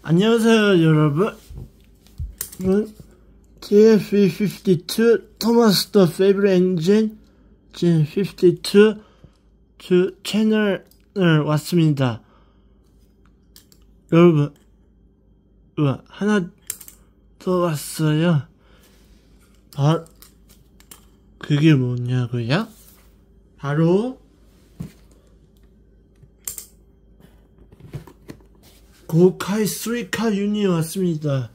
안녕하세요 여러분. TF52 토마스 더 페이블 엔진 G52 채널을 왔습니다. 여러분 하나 더 왔어요. 그게 뭐냐고요? 바로 고카이 스위카 유니 왔습니다.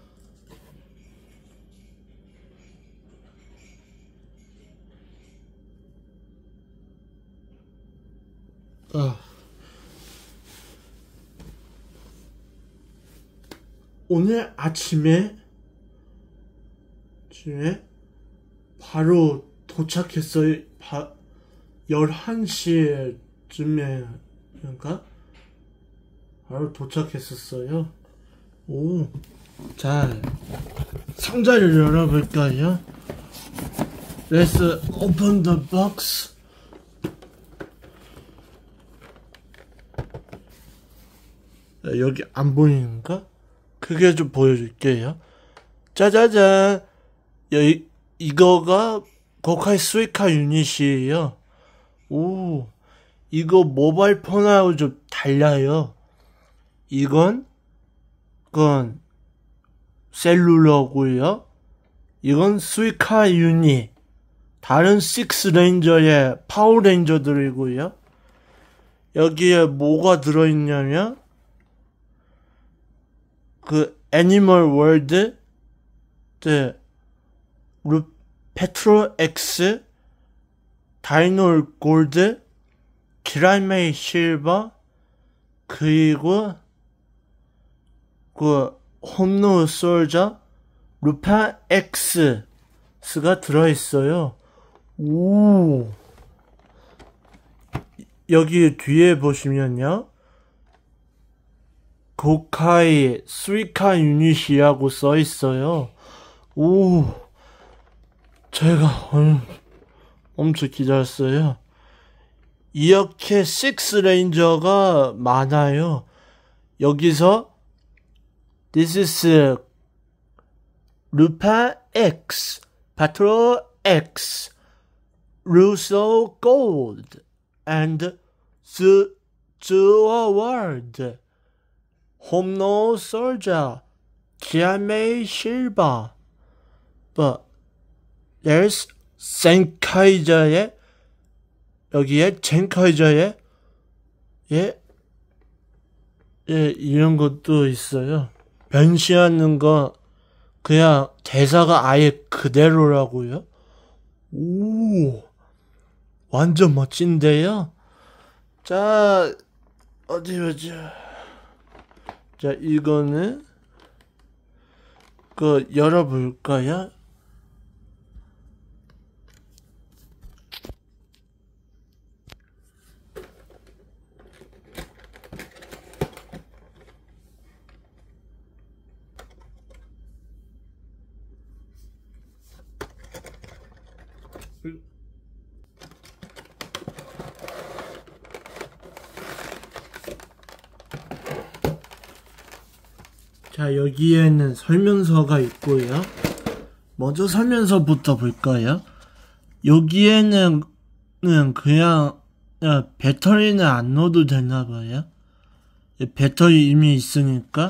오늘 아침에 바로 도착했어요. 11시쯤에 바로 도착했었어요. 자, 상자를 열어볼까요? Let's open the box. 여기 안 보이는가? 크게 좀 보여줄게요. 짜자잔! 이거가 고카이 스위카 유닛이에요. 이거 모바일 폰하고 좀 달라요. 이건 셀룰러고요. 이건 스위카 유닛. 다른 식스레인저의 파워레인저들이고요. 여기에 뭐가 들어있냐면 애니멀 월드, 페트로 X, 다이노 골드, 키라메이 실버, 그리고 홈노 솔저, 루파 X가 들어있어요. 여기 뒤에 보시면요, 고카이 스위카 유닛이라고 써있어요. 제가 엄청 기다렸어요. 이렇게 식스레인저가 많아요. 여기서 This is 루파 X, 파트로 X, 루소 골드, and 스튜어워드, 홈노 솔저, 키아메이 실버. But there's 센카이저의, 여기에 젠카이저의 이런 것도 있어요. 변신하는 거 그냥 대사가 아예 그대로라고요. 완전 멋진데요. 자, 어디 보자. 자, 이거는 열어볼까요? 자, 여기에는 설명서가 있고요. 먼저 설명서부터 볼까요? 여기에는 그냥 배터리는 안 넣어도 되나봐요. 배터리 이미 있으니까.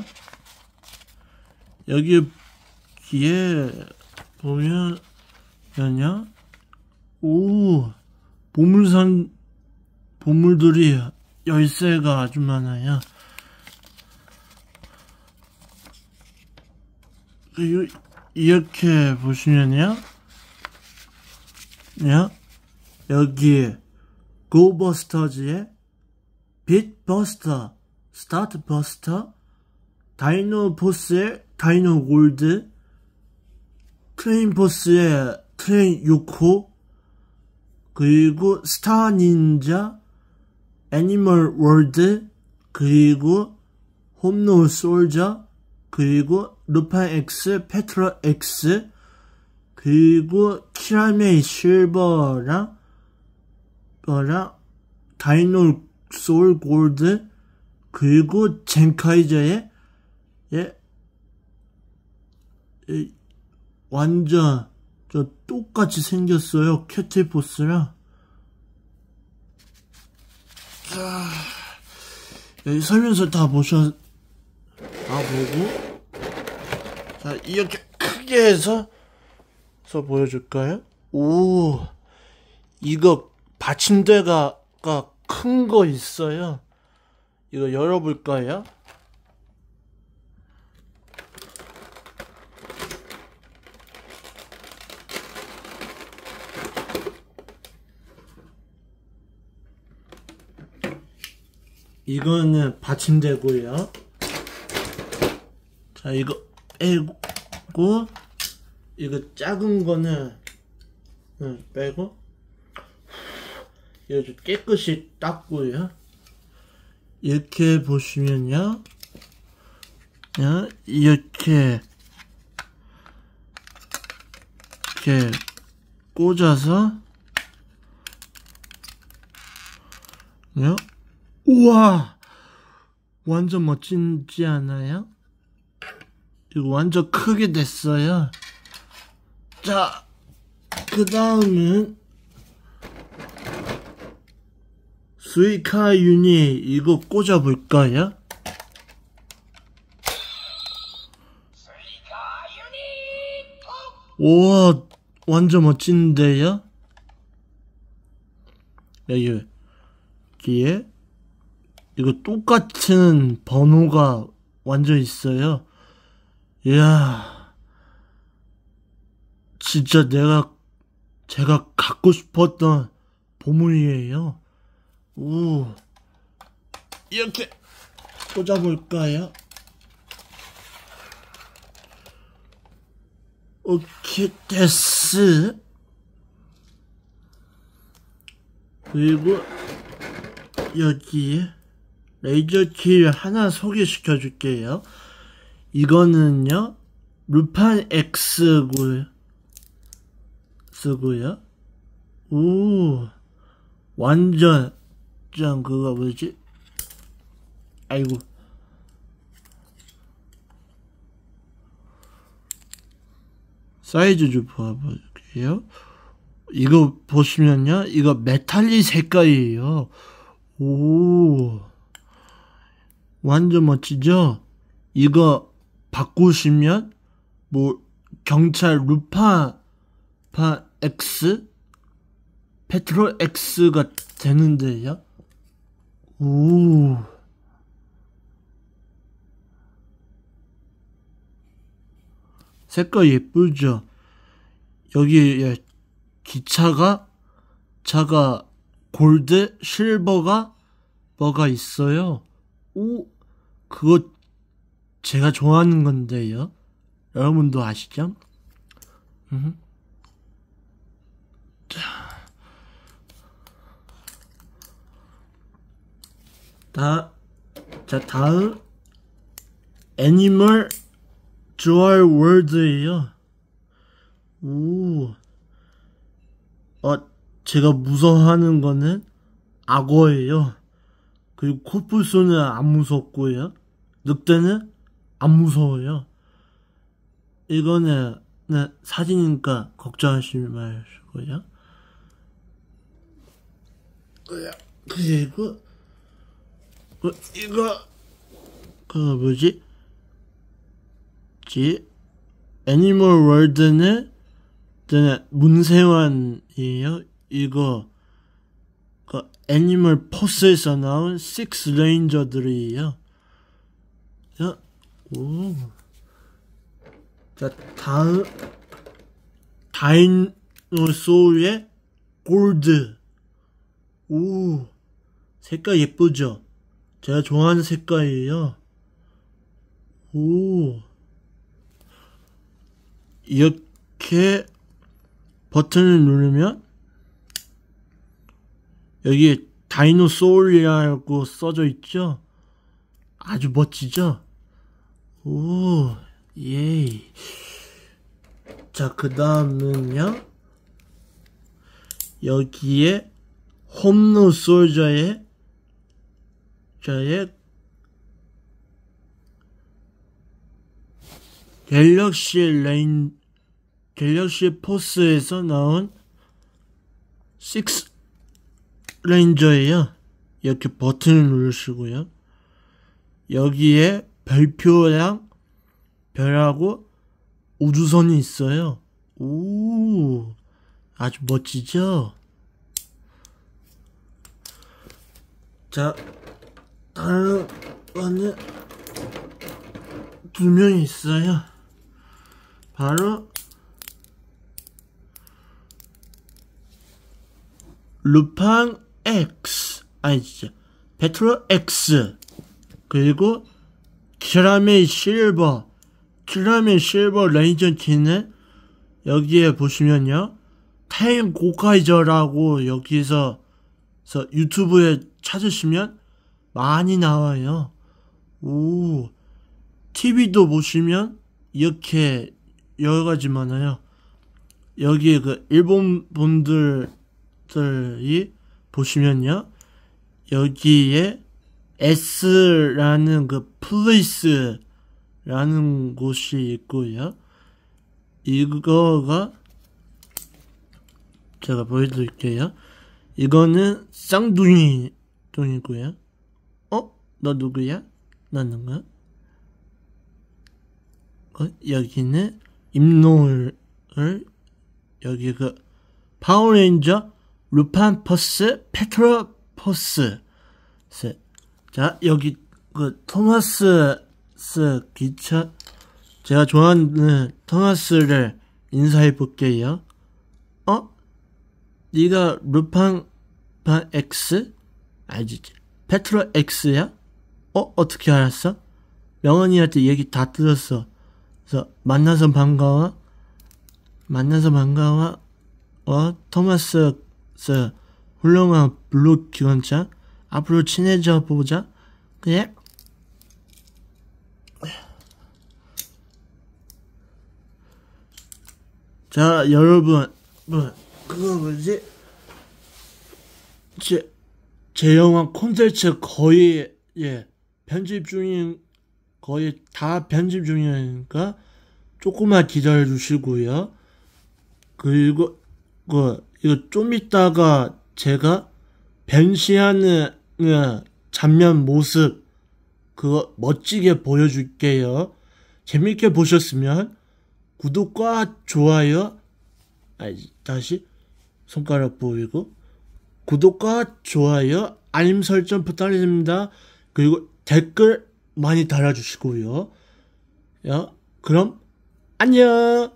여기 뒤에 보면요, 보물들이 열쇠가 아주 많아요. 이렇게 보시면요, 여기 고버스터즈의 빗버스터, 스타트버스터, 다이노포스의 다이노 골드, 트레인포스의 트레인 6호, 그리고 스타 닌자, 애니멀 월드, 그리고 홈노 솔저, 그리고 루파 X, 페트로 X, 그리고 키라메이 실버랑 다이노 소울 골드, 그리고 젠카이저의 예, 완전 저 똑같이 생겼어요. 캣틸포스랑. 자, 여기 설명서 다 보고, 자, 이렇게 크게 해서 보여줄까요? 오, 이거 받침대가 큰 거 있어요. 이거 열어볼까요? 이거는 받침대고요. 자, 이거 빼고, 이거 작은 거는 빼고, 이거 좀 깨끗이 닦고요. 이렇게 보시면요, 이렇게 꽂아서, 우와! 완전 멋지지 않아요? 이거 완전 크게 됐어요. 자, 그 다음은 수이카 유닛 이거 꽂아볼까요? 우와, 완전 멋진데요? 여기에 이거 똑같은 번호가 완전 있어요. 이야, 진짜 제가 갖고 싶었던 보물이에요. 오, 이렇게 꽂아볼까요? 오케이, 됐어. 그리고 여기에 레이저 키를 하나 소개시켜 줄게요. 이거는요, 루판 X고요. 쓰고요. 오, 완전 그거 뭐지? 아이고. 사이즈 좀 봐볼게요. 이거 보시면요, 이거 메탈릭 색깔이에요. 오, 완전 멋지죠? 이거 바꾸시면 뭐 경찰 루파 X, 페트롤 X가 되는데요. 오, 색깔 예쁘죠? 여기 차가 골드, 실버가 뭐가 있어요. 오, 그거 제가 좋아하는 건데요. 여러분도 아시죠? 다음 애니멀 주얼 월드예요. 오, 제가 무서워하는 거는 악어예요. 그리고 코뿔소는 안 무섭고요. 늑대는 안 무서워요. 이거는 사진이니까 걱정하지 마시고요. 그리고 이거 뭐지? 애니멀 월드는 문세환이에요. 이거 애니멀 포스에서 나온 6 레인저들이에요. 오. 자, 다음 다이노소울의 골드. 오, 색깔 예쁘죠? 제가 좋아하는 색깔이에요. 오, 이렇게 버튼을 누르면 여기 다이노소울이라고 써져 있죠? 아주 멋지죠? 오, 예이. 자, 그 다음은요, 여기에 홈노 솔저의 갤럭시 포스에서 나온 6 레인저예요. 이렇게 버튼을 누르시고요. 여기에 별표랑 별하고 우주선이 있어요. 오, 아주 멋지죠? 자, 다른 거는 2명이 있어요. 바로 루팡 X, 페트로 X, 그리고 키라멜 실버 레이저 키는 여기에 보시면요, 타임 고카이저라고 여기서 유튜브에 찾으시면 많이 나와요. 오, TV도 보시면 이렇게 여러가지 많아요. 여기 그 일본 분들이 보시면요, 여기에 S라는 그 플레이스라는 곳이 있고요. 이거가 제가 보여드릴게요. 이거는 쌍둥이고요. 너 누구야? 나 누구야? 여기는 임노을, 여기 그 파워레인저 루판퍼스 페트로퍼스. 자, 여기 그 토마스 기차, 제가 좋아하는 토마스를 인사해 볼게요. 네가 루팡 X? 알지? 페트로 X야? 어떻게 알았어? 명언이한테 얘기 다 들었어. 그래서 만나서 반가워. 토마스 훌륭한 블루 기관차. 앞으로 친해져 보자. 그래? 자, 여러분, 그거 뭐지? 제 영화 콘텐츠 거의 거의 다 편집 중이니까 조금만 기다려 주시고요. 그리고 이거 좀 이따가 제가 변신하는 장면 모습 그거 멋지게 보여줄게요. 재밌게 보셨으면 구독과 좋아요, 다시 손가락 보이고 구독과 좋아요, 알림 설정 부탁드립니다. 그리고 댓글 많이 달아주시고요. 그럼 안녕.